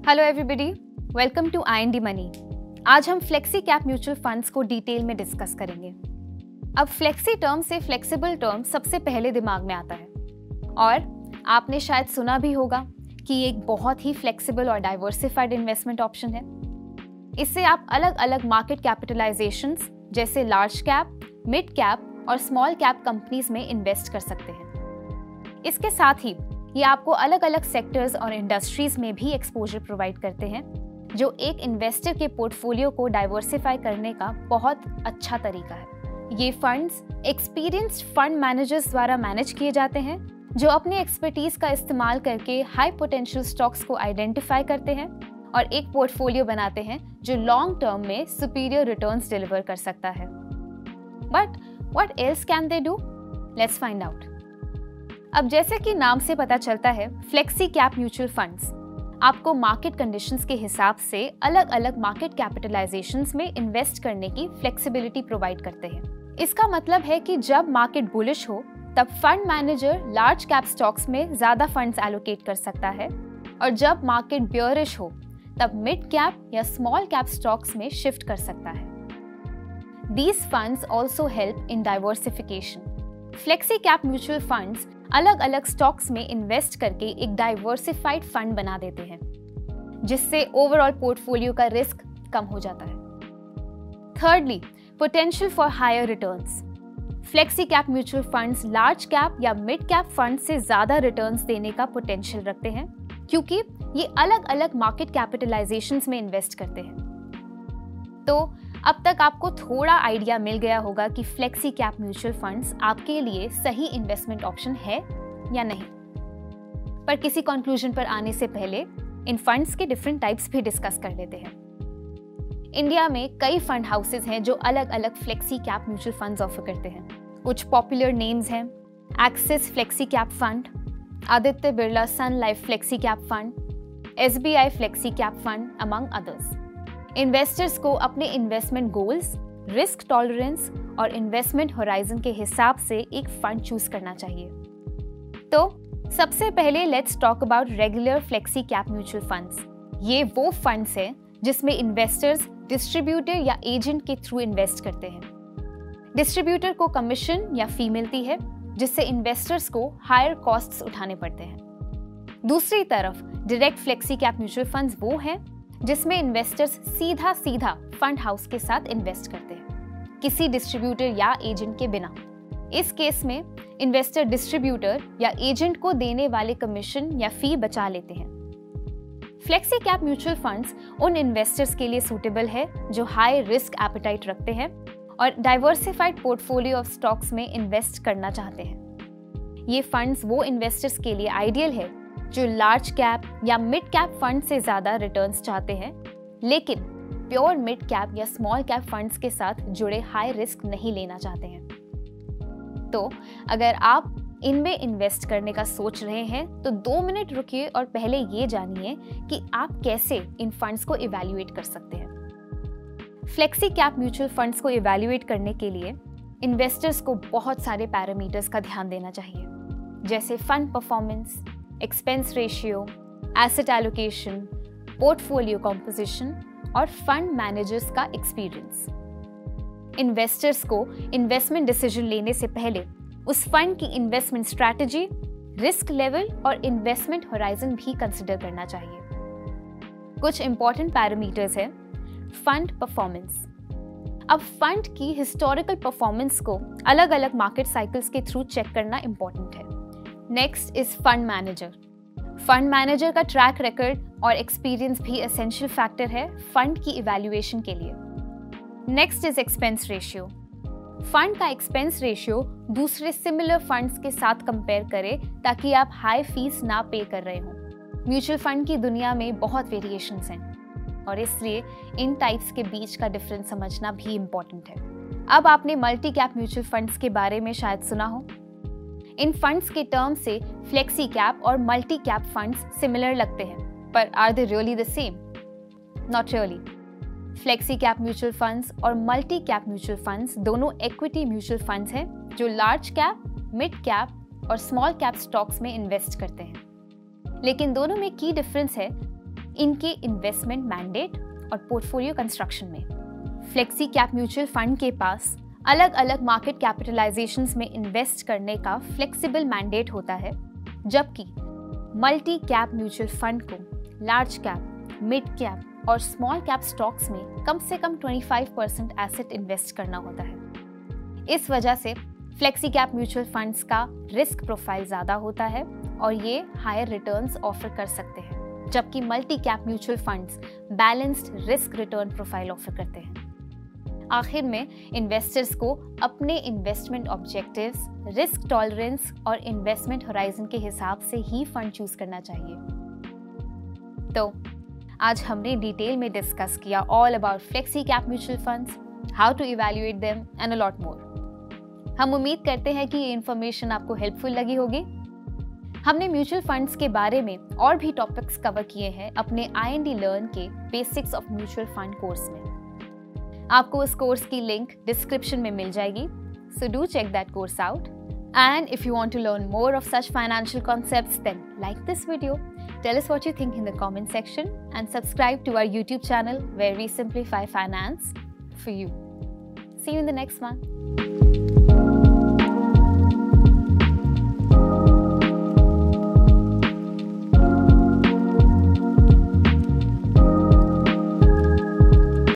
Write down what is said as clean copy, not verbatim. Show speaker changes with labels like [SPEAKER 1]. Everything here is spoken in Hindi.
[SPEAKER 1] Hello everybody, welcome to IND money. आज हम फ्लेक्सी कैप म्यूचुअल फंड्स को डिटेल में डिस्कस करेंगे। अब फ्लेक्सी टर्म से फ्लेक्सिबल टर्म सबसे पहले दिमाग में आता है और आपने शायद सुना भी होगा कि ये एक बहुत ही फ्लेक्सिबल और डाइवर्सिफाइड इन्वेस्टमेंट ऑप्शन है। इससे आप अलग अलग मार्केट कैपिटलाइजेशंस जैसे लार्ज कैप, मिड कैप और स्मॉल कैप कंपनीज में इन्वेस्ट कर सकते हैं। इसके साथ ही ये आपको अलग अलग सेक्टर्स और इंडस्ट्रीज में भी एक्सपोजर प्रोवाइड करते हैं, जो एक इन्वेस्टर के पोर्टफोलियो को डाइवर्सिफाई करने का बहुत अच्छा तरीका है। ये फंड्स एक्सपीरियंस्ड फंड मैनेजर्स द्वारा मैनेज किए जाते हैं, जो अपने एक्सपर्टीज का इस्तेमाल करके हाई पोटेंशियल स्टॉक्स को आइडेंटिफाई करते हैं और एक पोर्टफोलियो बनाते हैं जो लॉन्ग टर्म में सुपीरियर रिटर्न्स डिलीवर कर सकता है। But what else can they do? Let's find out. अब जैसे कि नाम से पता चलता है, फ्लेक्सी कैप म्यूचुअल फंड्स आपको मार्केट कंडीशंस के हिसाब से अलग अलग मार्केट कैपिटलाइजेशंस में इन्वेस्ट करने की फ्लेक्सिबिलिटी प्रोवाइड करते हैं। इसका मतलब है कि जब मार्केट बुलिश हो तब fund manager large cap stocks में ज्यादा फंड्स एलोकेट कर सकता है और जब मार्केट बियरिश हो तब मिड कैप या स्मॉल कैप स्टॉक्स में शिफ्ट कर सकता है। These funds also help in diversification. Flexi cap mutual funds अलग अलग स्टॉक्स में इन्वेस्ट करके एक डाइवर्सिफाइड फंड बना देते हैं, जिससे ओवरऑल पोर्टफोलियो का रिस्क कम हो जाता है। Thirdly, potential for higher returns. Flexi cap mutual funds large cap या मिड कैप फंड से ज्यादा रिटर्न्स देने का पोटेंशियल रखते हैं, क्योंकि ये अलग अलग मार्केट कैपिटलाइजेशंस में इन्वेस्ट करते हैं। तो अब तक आपको थोड़ा आइडिया मिल गया होगा कि फ्लेक्सी कैप म्यूचुअल फंड्स आपके लिए सही इन्वेस्टमेंट ऑप्शन है या नहीं। पर किसी कंक्लूजन पर आने से पहले इन फंड्स के डिफरेंट टाइप्स भी डिस्कस कर लेते हैं। इंडिया में कई फंड हाउसेज हैं जो अलग अलग flexi cap mutual funds offer करते हैं। कुछ पॉपुलर नेम्स हैं Axis flexi cap fund, Aditya Birla Sun Life flexi cap fund, SBI flexi cap fund among others. Investors को अपने इन्वेस्टमेंट गोल्स, रिस्क टॉलरेंस और इन्वेस्टमेंट होराइजन के हिसाब से एक फंड चूज करना चाहिए। तो सबसे पहले let's talk about regular flexi cap mutual funds. ये वो फंड्स हैं जिसमें इन्वेस्टर्स डिस्ट्रीब्यूटर या एजेंट के थ्रू इन्वेस्ट करते हैं। डिस्ट्रीब्यूटर को कमीशन या फी मिलती है, जिससे इन्वेस्टर्स को हायर कॉस्ट्स उठाने पड़ते हैं। दूसरी तरफ direct flexi cap mutual funds वो हैं जिसमें इन्वेस्टर्स सीधा फंड हाउस के साथ इन्वेस्ट करते हैं, किसी डिस्ट्रीब्यूटर या एजेंट के बिना। इस केस में इन्वेस्टर डिस्ट्रीब्यूटर या एजेंट को देने वाले कमीशन या फी बचा लेते हैं। फ्लेक्सी कैप म्यूचुअल फंड्स उन इन्वेस्टर्स के लिए सूटेबल है जो हाई रिस्क एपेटाइट रखते हैं और डाइवर्सिफाइड पोर्टफोलियो ऑफ स्टॉक्स में इन्वेस्ट करना चाहते हैं। ये फंड्स वो इन्वेस्टर्स के लिए आइडियल है जो लार्ज कैप या मिड कैप फंड से ज्यादा रिटर्न्स चाहते हैं, लेकिन प्योर मिड कैप या स्मॉल कैप फंड्स के साथ जुड़े हाई रिस्क नहीं लेना चाहते हैं। तो अगर आप इनमें इन्वेस्ट करने का सोच रहे हैं तो 2 मिनट रुकिए और पहले ये जानिए कि आप कैसे इन फंड्स को इवैल्यूएट कर सकते हैं। फ्लेक्सी कैप म्यूचुअल फंड्स को इवैल्यूएट करने के लिए इन्वेस्टर्स को बहुत सारे पैरामीटर्स का ध्यान देना चाहिए, जैसे fund performance, expense ratio, asset allocation, portfolio composition और फंड मैनेजर्स का एक्सपीरियंस। इन्वेस्टर्स को इन्वेस्टमेंट डिसीजन लेने से पहले उस फंड की इन्वेस्टमेंट स्ट्रैटेजी, रिस्क लेवल और इन्वेस्टमेंट होराइजन भी कंसिडर करना चाहिए। कुछ इंपॉर्टेंट पैरामीटर्स हैं। Fund performance. अब फंड की हिस्टोरिकल परफॉर्मेंस को अलग अलग मार्केट साइकिल्स के थ्रू चेक करना इंपॉर्टेंट है। Next is fund manager. Fund manager का ट्रैक रिकॉर्ड और एक्सपीरियंस भी एसेंशियल फैक्टर है फंड की इवैल्यूएशन के लिए। Next is expense ratio. Fund का एक्सपेंस रेशियो दूसरे सिमिलर फंड्स के साथ कंपेयर करें ताकि आप हाई फीस ना पे कर रहे हो। म्यूचुअल फंड की दुनिया में बहुत वेरिएशंस हैं और इसलिए इन टाइप्स के बीच का डिफरेंस समझना भी इम्पोर्टेंट है। अब आपने मल्टी कैप म्यूचुअल फंड्स के बारे में शायद सुना हो। इन फंड्स के टर्म से फ्लेक्सी कैप और मल्टी कैप फंड्स सिमिलर लगते हैं, पर are they really the same? Not really. Flexi cap mutual funds और मल्टी कैप म्यूचुअल फंड्स दोनों इक्विटी म्यूचुअल फंड्स हैं जो लार्ज कैप, मिड कैप और स्मॉल कैप स्टॉक्स में इन्वेस्ट करते हैं। लेकिन दोनों में की डिफरेंस है इनके इन्वेस्टमेंट मैंडेट और पोर्टफोलियो कंस्ट्रक्शन में। फ्लेक्सी कैप म्यूचुअल फंड के पास अलग अलग मार्केट कैपिटलाइजेशंस में इन्वेस्ट करने का फ्लेक्सिबल मैंडेट होता है, जबकि मल्टी कैप म्यूचुअल फंड को लार्ज कैप, मिड कैप और स्मॉल कैप स्टॉक्स में कम से कम 25% एसेट इन्वेस्ट करना होता है। इस वजह से फ्लेक्सी कैप म्यूचुअल फंड्स का रिस्क प्रोफाइल ज़्यादा होता है और ये हायर रिटर्न्स ऑफर कर सकते हैं, जबकि multi cap mutual funds balanced risk return profile offer करते हैं। आखिर में इन्वेस्टर्स को अपने इन्वेस्टमेंट ऑब्जेक्टिव्स, रिस्क टॉलरेंस और इन्वेस्टमेंट होराइजन के हिसाब से ही फंड चूज करना चाहिए। तो आज हमने डिटेल में डिस्कस किया all about flexi cap mutual funds, how to evaluate them and a lot more. हम उम्मीद करते हैं कि ये इन्फॉर्मेशन आपको हेल्पफुल लगी होगी। हमने म्यूचुअल फंड्स के बारे में और भी टॉपिक्स कवर किए हैं अपने IND लर्न के basics of mutual fund course में। आपको उस कोर्स की लिंक डिस्क्रिप्शन में मिल जाएगी, so do check that course out. And if you want to learn more of such financial concepts, then like this video, tell us what you think in the comment section, and subscribe to our YouTube channel where we simplify finance for you. See you in the next one.